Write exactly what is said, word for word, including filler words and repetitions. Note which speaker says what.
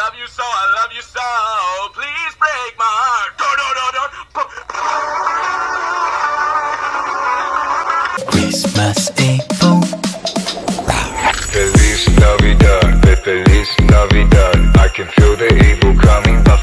Speaker 1: love you so, I love you so. Please break my heart. Do, do, do, do.
Speaker 2: Christmas Eve.
Speaker 3: Feliz Navidad, Feliz Navidad. I can feel the evil coming.